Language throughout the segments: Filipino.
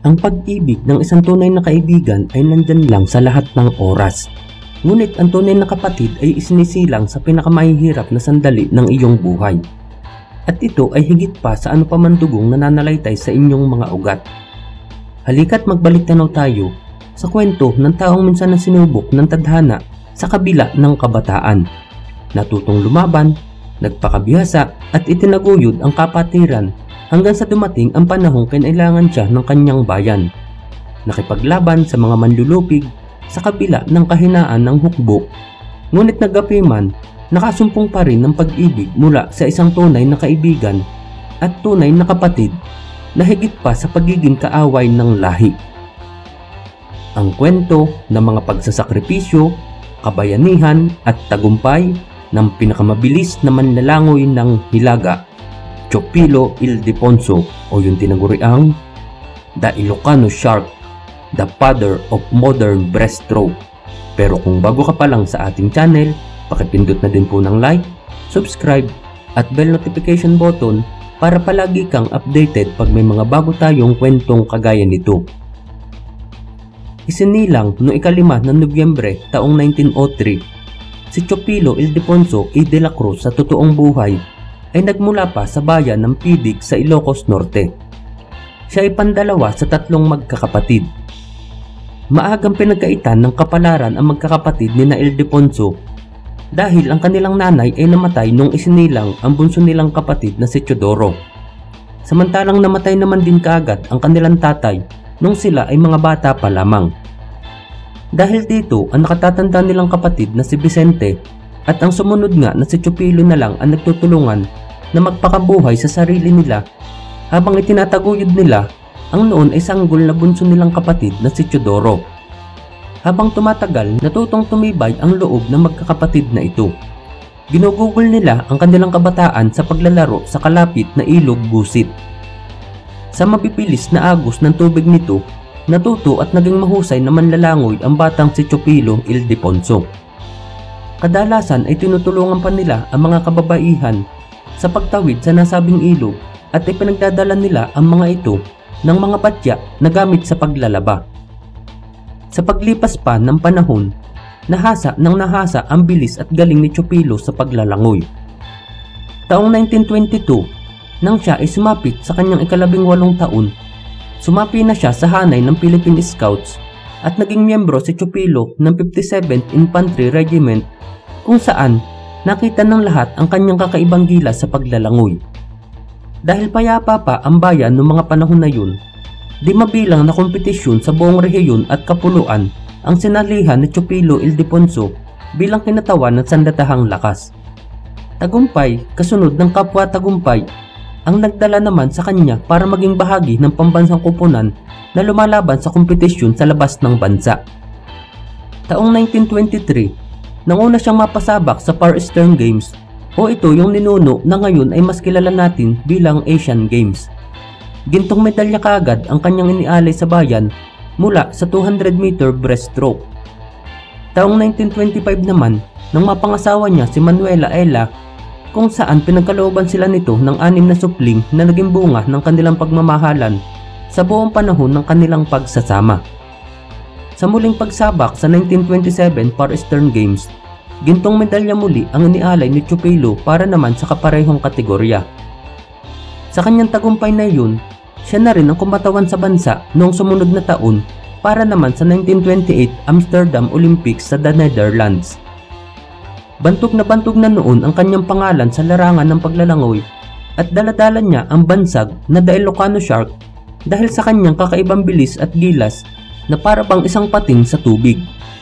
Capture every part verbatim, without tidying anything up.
Ang pag-ibig ng isang tunay na kaibigan ay nandyan lang sa lahat ng oras. Ngunit ang tunay na kapatid ay isinisilang sa pinakamahihirap na sandali ng iyong buhay. At ito ay higit pa sa ano pa man dugong nananalaytay sa inyong mga ugat. Halika't magbalik tanaw tayo sa kwento ng taong minsan na sinubok ng tadhana sa kabila ng kabataan. Natutong lumaban, nagpakabihasa at itinaguyod ang kapatiran hanggang sa dumating ang panahong kinailangan siya ng kanyang bayan. Nakipaglaban sa mga manlulupig sa kabila ng kahinaan ng hukbo, ngunit nagapi man, nakasumpong pa rin ng pag-ibig mula sa isang tunay na kaibigan at tunay na kapatid na higit pa sa pagiging kaaway ng lahi. Ang kwento ng mga pagsasakripisyo, kabayanihan at tagumpay ng pinakamabilis na manlalangoy ng Hilaga, Chopilo Ildefonso o yung tinaguriang The Ilocano Shark, the father of modern breaststroke. Pero kung bago ka pa lang sa ating channel, pakipindot na din po ng like, subscribe at bell notification button para palagi kang updated pag may mga bago tayong kwentong kagaya nito. Isinilang noong ikalima ng Nobyembre taong nineteen oh three, si Chopilo Ildefonso A. de la Cruz sa totoong buhay ay nagmula pa sa bayan ng Pidig sa Ilocos Norte. Siya ay pandalawa sa tatlong magkakapatid. Maagang pinagkaitan ng kapalaran ang magkakapatid ni na Ildefonso dahil ang kanilang nanay ay namatay nung isinilang ang bunso nilang kapatid na si Teodoro. Samantalang namatay naman din kaagad ang kanilang tatay nung sila ay mga bata pa lamang. Dahil dito, ang nakatatanda nilang kapatid na si Vicente at ang sumunod nga na si Chopilo na lang ang nagtutulungan na magpakabuhay sa sarili nila habang itinataguyod nila ang noon ay sanggol na bunso nilang kapatid na si Teodoro. Habang tumatagal, natutong tumibay ang loob ng magkakapatid na ito. Ginugugol nila ang kanilang kabataan sa paglalaro sa kalapit na ilog Busit. Sa mabibilis na agos ng tubig nito, natuto at naging mahusay na manlalangoy ang batang si Chopilo Ildefonso. Kadalasan ay tinutulungan pa nila ang mga kababaihan sa pagtawid sa nasabing ilog at ipinagdadala nila ang mga ito ng mga batya na gamit sa paglalaba. Sa paglipas pa ng panahon, nahasa ng nahasa ang bilis at galing ni Chopilo sa paglalangoy. Taong nineteen twenty-two, nang siya ay sumapit sa kanyang ikalabing walong taon, sumapi na siya sa hanay ng Philippine Scouts at naging miyembro si Chopilo ng fifty-seventh Infantry Regiment kung saan nakita ng lahat ang kanyang kakaibang gilas sa paglalangoy. Dahil payapa pa ang bayan noong mga panahon na yun, di mabilang na kompetisyon sa buong rehiyon at kapuluan ang sinalihan ni Chopilo Ildefonso bilang kinatawan ng sandatahang lakas. Tagumpay kasunod ng kapwa tagumpay ang nagdala naman sa kanya para maging bahagi ng pambansang koponan na lumalaban sa kompetisyon sa labas ng bansa. Taong nineteen twenty-three, nanguna siyang mapasabak sa Far Eastern Games o ito yung ninuno na ngayon ay mas kilala natin bilang Asian Games. Gintong medalya kaagad ang kanyang inialay sa bayan mula sa two hundred meter breaststroke. Taong nineteen twenty-five naman, nang mapangasawa niya si Manuela Ella, kung saan pinagkalooban sila nito ng anim na supling na naging bunga ng kanilang pagmamahalan sa buong panahon ng kanilang pagsasama. Sa muling pagsabak sa nineteen twenty-seven Far Eastern Games, gintong medalya muli ang inialay ni Chopilo para naman sa kaparehong kategorya. Sa kanyang tagumpay na yun, siya na rin ang kumatawan sa bansa noong sumunod na taon para naman sa nineteen twenty-eight Amsterdam Olympics sa The Netherlands. Bantog na bantog na noon ang kanyang pangalan sa larangan ng paglalangoy at daladala niya ang bansag na The Ilocano Shark dahil sa kanyang kakaibang bilis at gilas na para bang isang pating sa tubig.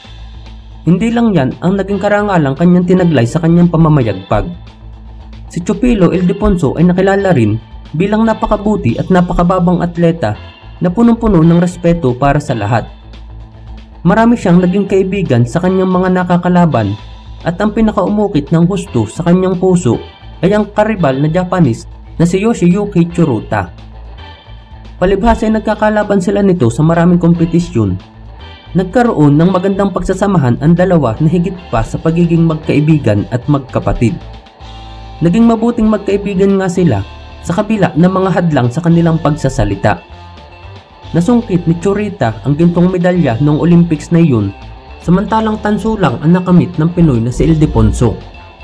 Hindi lang yan ang naging karangalang kanyang tinaglay sa kanyang pamamayagpag. Si Chopilo Ildefonso ay nakilala rin bilang napakabuti at napakababang atleta na punong-puno ng respeto para sa lahat. Marami siyang naging kaibigan sa kanyang mga nakakalaban at ang pinakaumukit ng husto sa kanyang puso ay ang karibal na Japanese na si Yoshiyuki Tsuruta. Palibhasa ay nagkakalaban sila nito sa maraming kompetisyon. Nagkaroon ng magandang pagsasamahan ang dalawa na higit pa sa pagiging magkaibigan at magkapatid. Naging mabuting magkaibigan nga sila sa kabila ng mga hadlang sa kanilang pagsasalita. Nasungkit ni Churita ang gintong medalya noong Olympics na iyon, samantalang tanso lang ang nakamit ng Pinoy na si Ildefonso.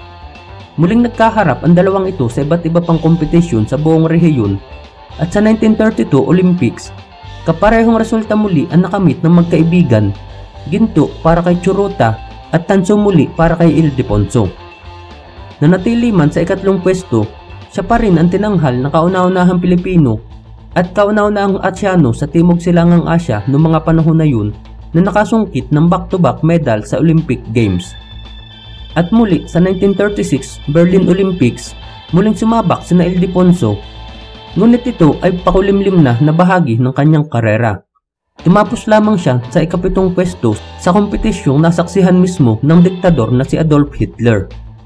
Muling nagkaharap ang dalawang ito sa iba't iba pang kompetisyon sa buong rehiyon at sa nineteen thirty-two Olympics, kaparehong resulta muli ang nakamit ng magkaibigan, ginto para kay Churota at tanso muli para kay Ildefonso. Nanatili man sa ikatlong pwesto, siya pa rin ang tinanghal na kauna-unahang Pilipino at kauna-unahang Asyano sa Timog Silangang Asya noong mga panahon na yun na nakasungkit ng back-to-back medal sa Olympic Games. At muli sa nineteen thirty-six Berlin Olympics, muling sumabak sina Ildefonso, ngunit ito ay pakulimlim na na bahagi ng kanyang karera. Tumapos lamang siya sa ikapitong pwesto sa kompetisyong nasaksihan mismo ng diktador na si Adolf Hitler.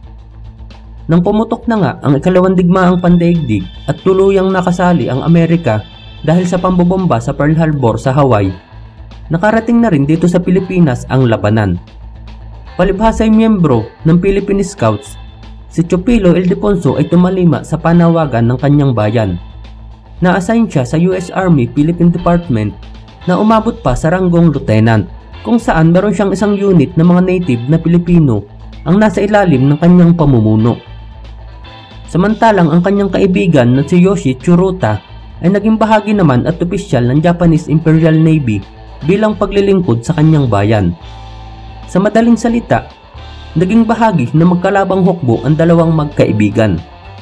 Nang pumutok na nga ang ikalawang digmaang pandaigdig at tuluyang nakasali ang Amerika dahil sa pambobomba sa Pearl Harbor sa Hawaii, nakarating na rin dito sa Pilipinas ang labanan. Palibhasa ay miyembro ng Philippine Scouts, si Chupilo Ildefonso ay tumalima sa panawagan ng kanyang bayan. Na-assign siya sa U S Army Philippine Department na umabot pa sa ranggong lieutenant, kung saan meron siyang isang unit ng mga native na Pilipino ang nasa ilalim ng kanyang pamumuno. Samantalang ang kanyang kaibigan na si Yoshi Churota ay naging bahagi naman at opisyal ng Japanese Imperial Navy bilang paglilingkod sa kanyang bayan. Sa madaling salita, naging bahagi na magkalabang hukbo ang dalawang magkaibigan.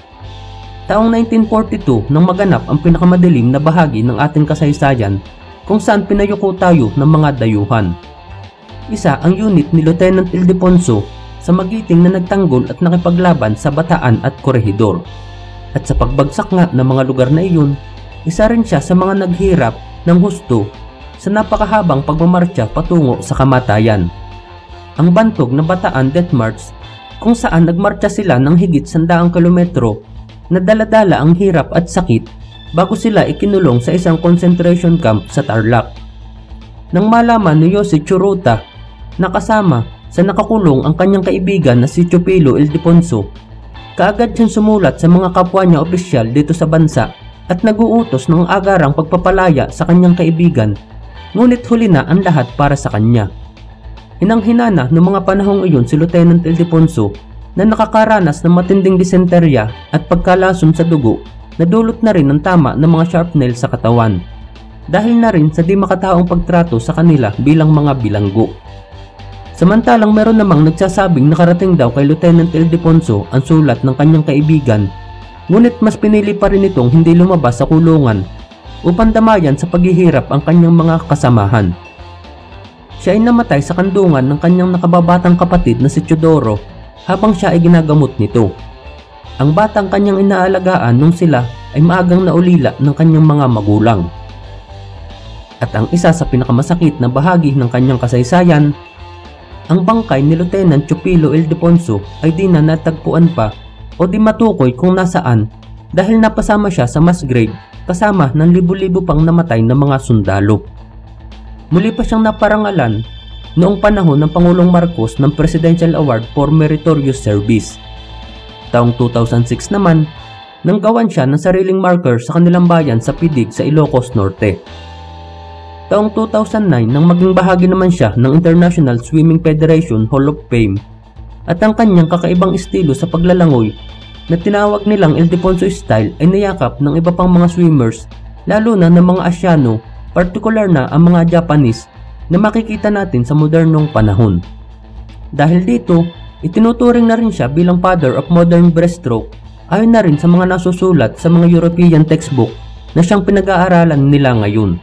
Taong nineteen forty-two nang maganap ang pinakamadilim na bahagi ng ating kasaysayan kung saan pinayuko tayo ng mga dayuhan. Isa ang unit ni Lieutenant Ildefonso sa magiting na nagtanggol at nakipaglaban sa Bataan at Corregidor. At sa pagbagsak nga ng mga lugar na iyon, isa rin siya sa mga naghirap ng husto sa napakahabang pagmamartsa patungo sa kamatayan. Ang bantog na Bataan Death March, kung saan nagmartsa sila ng higit sandaang kilometro na dala-dala ang hirap at sakit bago sila ikinulong sa isang concentration camp sa Tarlac. Nang malaman ni Jose Churota na kasama sa nakakulong ang kanyang kaibigan na si Chupilo Ildefonso, kaagad siyang sumulat sa mga kapwa niya opisyal dito sa bansa at naguutos ng agarang pagpapalaya sa kanyang kaibigan, ngunit huli na ang lahat para sa kanya. Hinang-hinana noong mga panahong iyon si Lieutenant Ildefonso na nakakaranas ng matinding disenterya at pagkalason sa dugo na dulot na rin ng tama ng mga sharp nail sa katawan, dahil na rin sa di makataong pagtrato sa kanila bilang mga bilanggo. Samantalang meron namang nagsasabing nakarating daw kay Lieutenant Ildefonso ang sulat ng kanyang kaibigan, ngunit mas pinili pa rin itong hindi lumabas sa kulungan upang damayan sa paghihirap ang kanyang mga kasamahan. Siya ay namatay sa kandungan ng kanyang nakababatang kapatid na si Teodoro habang siya ay ginagamot nito. Ang batang kanyang inaalagaan nung sila ay maagang naulila ng kanyang mga magulang. At ang isa sa pinakamasakit na bahagi ng kanyang kasaysayan, ang bangkay ni Lieutenant Chupilo Ildefonso ay di na natagpuan pa o di matukoy kung nasaan dahil napasama siya sa mass grave kasama ng libu-libo pang namatay na mga sundalo. Muli pa siyang naparangalan noong panahon ng Pangulong Marcos ng Presidential Award for Meritorious Service. Taong two thousand six naman, nang gawan siya ng sariling marker sa kanilang bayan sa Pidig sa Ilocos Norte. Taong two thousand nine nang maging bahagi naman siya ng International Swimming Federation Hall of Fame at ang kanyang kakaibang estilo sa paglalangoy na tinawag nilang Ildefonso style ay niyakap ng iba pang mga swimmers, lalo na ng mga Asyano, partikular na ang mga Japanese na makikita natin sa modernong panahon. Dahil dito, itinuturing na rin siya bilang father of modern breaststroke ayon na rin sa mga nasusulat sa mga European textbook na siyang pinag-aaralan nila ngayon.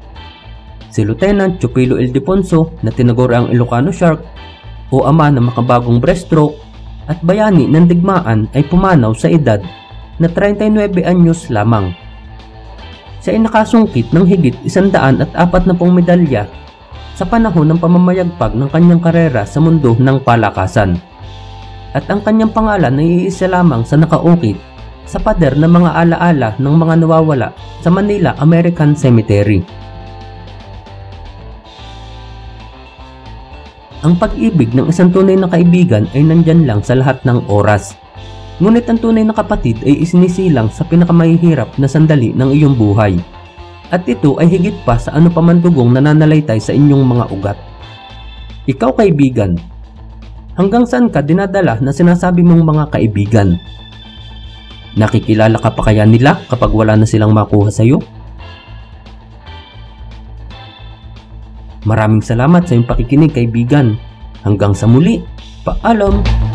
Si Lieutenant Chupilo Ildefonso na tinaguri ang Ilocano Shark o ama ng makabagong breaststroke at bayani ng digmaan ay pumanaw sa edad na thirty-nine anyos lamang. Siya ay nakasungkit ng higit one hundred forty medalya sa panahon ng pamamayagpag ng kanyang karera sa mundo ng palakasan. At ang kanyang pangalan ay iisa lamang sa nakaukit sa pader ng mga alaala ng mga nawawala sa Manila American Cemetery. Ang pag-ibig ng isang tunay na kaibigan ay nandyan lang sa lahat ng oras. Ngunit ang tunay na kapatid ay isinisilang sa pinakamahihirap na sandali ng iyong buhay. At ito ay higit pa sa ano paman dugong nananalaytay sa inyong mga ugat. Ikaw kaibigan, hanggang saan ka dinadala na sinasabi mong mga kaibigan? Nakikilala ka pa kaya nila kapag wala na silang makuha sa iyo? Maraming salamat sa iyong pakikinig kaibigan. Hanggang sa muli, paalam!